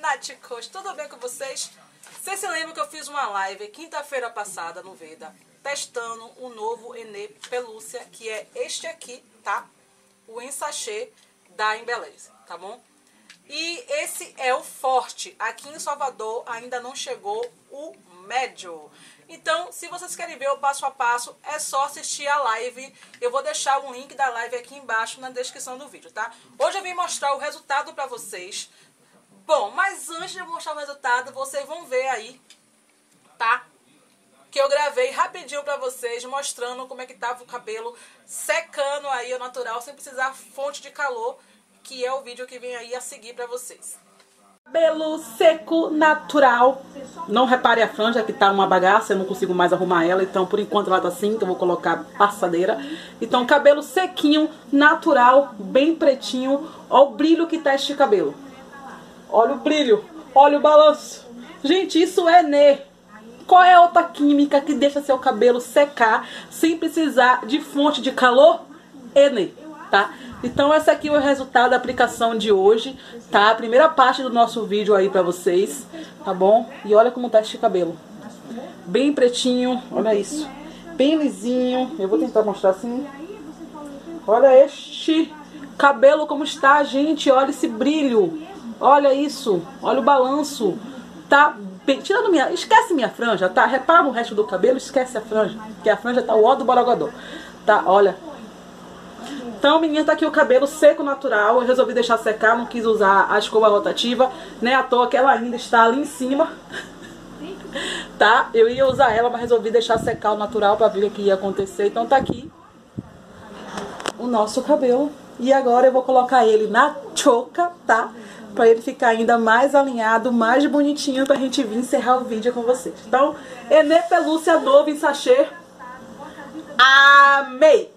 lunáticos, tudo bem com vocês? Vocês se lembram que eu fiz uma live quinta-feira passada no Veda, testando o novo Enê Pelúcia, que é este aqui, tá? O Ensachê da Embeleze, tá bom? E esse é o forte. Aqui em Salvador ainda não chegou o médio. Então, se vocês querem ver o passo a passo, é só assistir a live. Eu vou deixar o link da live aqui embaixo na descrição do vídeo, tá? Hoje eu vim mostrar o resultado pra vocês. Bom, mas antes de eu mostrar o resultado, vocês vão ver aí, tá? Que eu gravei rapidinho pra vocês, mostrando como é que tava o cabelo secando aí ao natural, sem precisar fonte de calor, que é o vídeo que vem aí a seguir pra vocês. Cabelo seco, natural. Não repare a franja, que tá uma bagaça, eu não consigo mais arrumar ela, então por enquanto ela tá assim, então eu vou colocar passadeira. Então cabelo sequinho, natural, bem pretinho. Olha o brilho que tá este cabelo. Olha o brilho, olha o balanço. Gente, isso é Enê. Qual é a outra química que deixa seu cabelo secar sem precisar de fonte de calor? Enê, tá? Então esse aqui é o resultado da aplicação de hoje, tá? A primeira parte do nosso vídeo aí pra vocês, tá bom? E olha como tá este cabelo. Bem pretinho, olha isso. Bem lisinho. Eu vou tentar mostrar assim. Olha este cabelo como está, gente. Olha esse brilho. Olha isso. Olha o balanço. Tá bem... Tirando minha... Esquece minha franja, tá? Repara no resto do cabelo, esquece a franja. Porque a franja tá o ó do borogodó. Tá? Olha. Então, menina, tá aqui o cabelo seco natural. Eu resolvi deixar secar, não quis usar a escova rotativa, né? À toa que ela ainda está ali em cima. Tá? Eu ia usar ela, mas resolvi deixar secar o natural pra ver o que ia acontecer. Então tá aqui o nosso cabelo. E agora eu vou colocar ele na choca, tá? Pra ele ficar ainda mais alinhado, mais bonitinho, pra gente vir encerrar o vídeo com vocês. Então, Enê Pelúcia novo em sachê. Amei!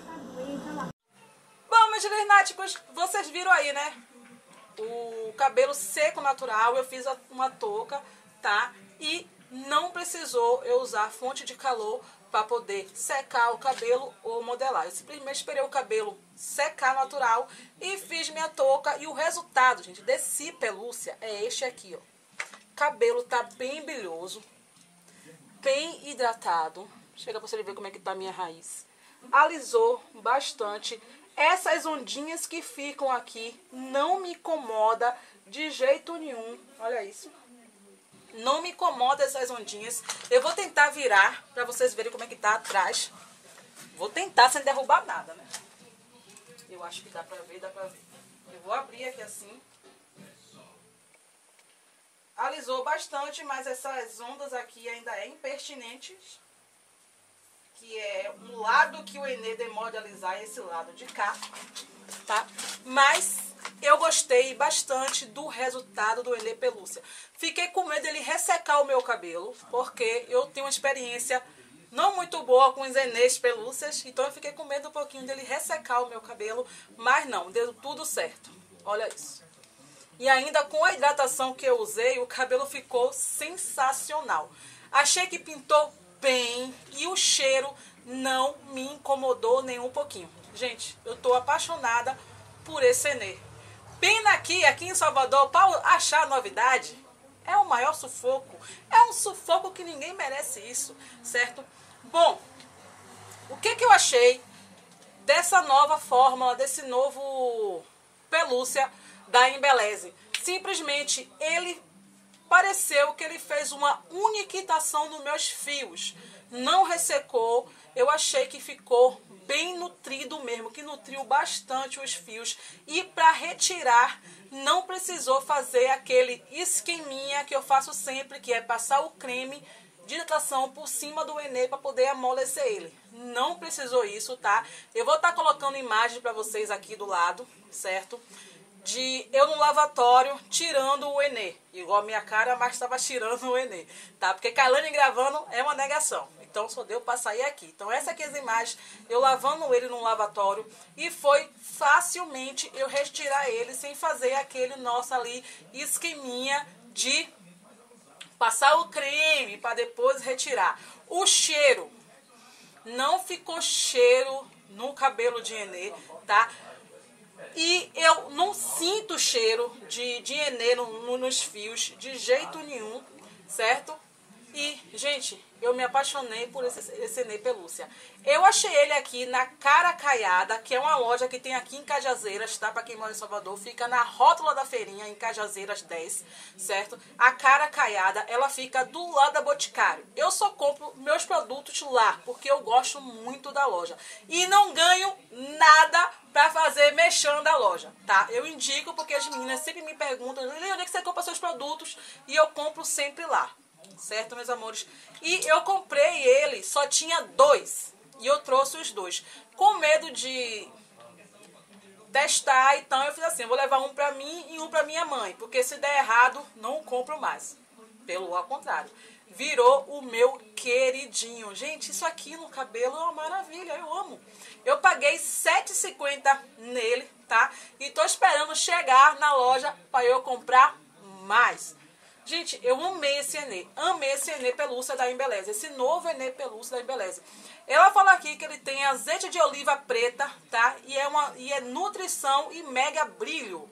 Bom, meus lunáticos, vocês viram aí, né? O cabelo seco natural, eu fiz uma touca, tá? E não precisou eu usar fonte de calor para poder secar o cabelo ou modelar. Eu simplesmente esperei o cabelo secar natural e fiz minha touca. E o resultado, gente, desse pelúcia é este aqui, ó. Cabelo tá bem brilhoso, bem hidratado. Chega pra você ver como é que tá a minha raiz. Alisou bastante. Essas ondinhas que ficam aqui não me incomoda de jeito nenhum. Olha isso. Não me incomoda essas ondinhas. Eu vou tentar virar pra vocês verem como é que tá atrás. Vou tentar sem derrubar nada, né? Eu acho que dá pra ver, dá pra ver. Eu vou abrir aqui assim. Alisou bastante, mas essas ondas aqui ainda é impertinentes. Que é um lado que o Enê demora de alisar, esse lado de cá, tá? Mas eu gostei bastante do resultado do Enê Pelúcia. Fiquei com medo dele ressecar o meu cabelo, porque eu tenho uma experiência não muito boa com os Enês Pelúcias, então eu fiquei com medo um pouquinho dele ressecar o meu cabelo, mas não, deu tudo certo. Olha isso. E ainda com a hidratação que eu usei, o cabelo ficou sensacional. Achei que pintou bem e o cheiro não me incomodou nem um pouquinho. Gente, eu tô apaixonada por esse Enê. Pena aqui em Salvador, para achar novidade, é o maior sufoco. É um sufoco que ninguém merece isso, certo? Bom, o que eu achei dessa nova fórmula, desse novo pelúcia da Embeleze? Simplesmente ele pareceu que ele fez uma uniquitação nos meus fios. Não ressecou. Eu achei que ficou bem nutrido mesmo, que nutriu bastante os fios. E para retirar, não precisou fazer aquele esqueminha que eu faço sempre, que é passar o creme de hidratação por cima do Enê para poder amolecer ele. Não precisou isso, tá? Eu vou estar colocando imagem para vocês aqui do lado, certo? De eu no lavatório tirando o Enê. Igual a minha cara, mas estava tirando o Enê, tá? Porque Kailane gravando é uma negação. Então só deu para sair aqui. Então essa aqui é as imagens, eu lavando ele no lavatório. E foi facilmente eu retirar ele sem fazer aquele nosso ali esqueminha de passar o creme para depois retirar. O cheiro, não ficou cheiro no cabelo de Enê, tá? E eu não sinto cheiro de Enê nos fios de jeito nenhum, certo? E, gente, eu me apaixonei por esse Enê Pelúcia. Eu achei ele aqui na Caracaiada, que é uma loja que tem aqui em Cajazeiras, tá? Pra quem mora em Salvador, fica na rótula da feirinha, em Cajazeiras 10, certo? A Caracaiada, ela fica do lado da Boticário. Eu só compro meus produtos lá, porque eu gosto muito da loja. E não ganho nada pra fazer mexendo da loja, tá? Eu indico porque as meninas sempre me perguntam, onde é que você compra seus produtos? E eu compro sempre lá. Certo, meus amores? E eu comprei ele, só tinha 2. E eu trouxe os 2. Com medo de testar, então eu fiz assim, eu vou levar um pra mim e um pra minha mãe. Porque se der errado, não compro mais. Pelo ao contrário. Virou o meu queridinho. Gente, isso aqui no cabelo é uma maravilha, eu amo. Eu paguei R$ 7,50 nele, tá? E tô esperando chegar na loja pra eu comprar mais. Gente, eu amei esse Enê Pelúcia da Embeleze, esse novo Enê Pelúcia da Embeleze. Ela fala aqui que ele tem azeite de oliva preta, tá? E é nutrição e mega brilho.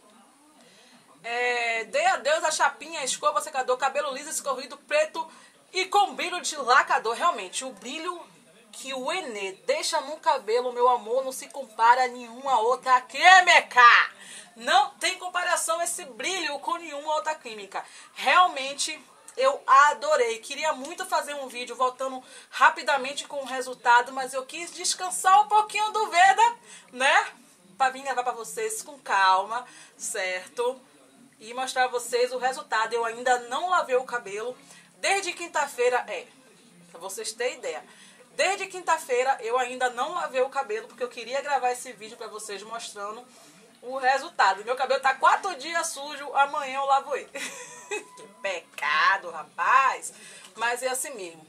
Dê adeus a chapinha, escova, secador, cabelo liso, escorrido, preto e com brilho de lacador. Realmente, o brilho que o Enê deixa no cabelo, meu amor, não se compara a nenhuma outra química. Não tem comparação esse brilho com nenhuma outra química. Realmente, eu adorei. Queria muito fazer um vídeo voltando rapidamente com o resultado, mas eu quis descansar um pouquinho do Veda, né? Pra vir gravar pra vocês com calma, certo? E mostrar a vocês o resultado. Eu ainda não lavei o cabelo. Desde quinta-feira, pra vocês terem ideia. Desde quinta-feira eu ainda não lavei o cabelo, porque eu queria gravar esse vídeo pra vocês mostrando o resultado. Meu cabelo tá 4 dias sujo, amanhã eu lavo ele. Que pecado, rapaz. Mas é assim mesmo.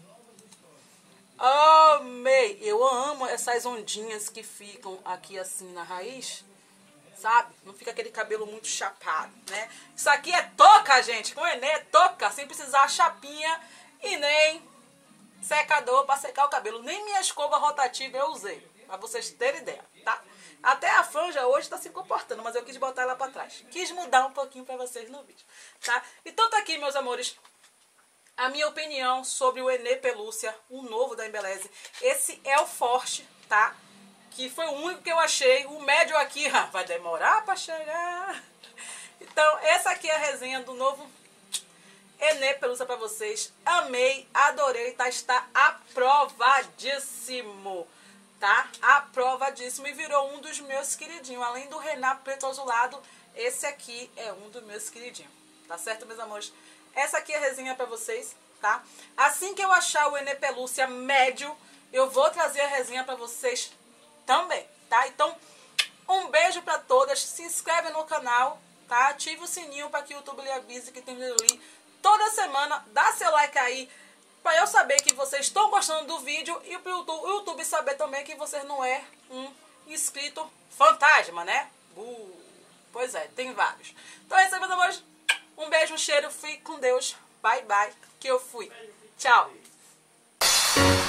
Amei. Eu amo essas ondinhas que ficam aqui assim na raiz. Sabe? Não fica aquele cabelo muito chapado, né? Isso aqui é touca, gente. Com o Enê é touca, sem precisar chapinha e nem secador para secar o cabelo. Nem minha escova rotativa eu usei, para vocês terem ideia, tá? Até a franja hoje tá se comportando, mas eu quis botar ela para trás. Quis mudar um pouquinho para vocês no vídeo, tá? Então tá aqui, meus amores, a minha opinião sobre o Enê Pelúcia, o novo da Embeleze. Esse é o forte, tá? Que foi o único que eu achei. O médio aqui vai demorar para chegar. Então, essa aqui é a resenha do novo Enê Pelúcia pra vocês. Amei, adorei, tá? Está aprovadíssimo, tá? Aprovadíssimo. E virou um dos meus queridinhos. Além do Renato Preto Azulado, esse aqui é um dos meus queridinhos. Tá certo, meus amores? Essa aqui é a resenha pra vocês, tá? Assim que eu achar o Enê Pelúcia médio, eu vou trazer a resenha pra vocês também, tá? Então, um beijo pra todas. Se inscreve no canal, tá? Ative o sininho para que o YouTube lhe avise que tem vídeo ali toda semana. Dá seu like aí para eu saber que vocês estão gostando do vídeo e para o YouTube saber também que você não é um inscrito fantasma, né? Pois é, tem vários. Então é isso aí, meus amores. Um beijo, um cheiro. Fique com Deus. Bye, bye. Que eu fui. Tchau.